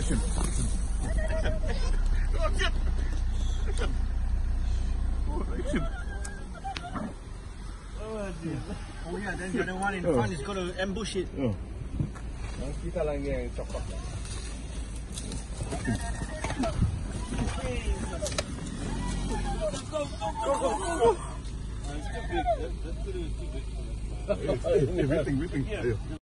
Action. Action. Oh yeah, then the other one in front is going to ambush it. Kita lagi yang cokok. Go. Waiting.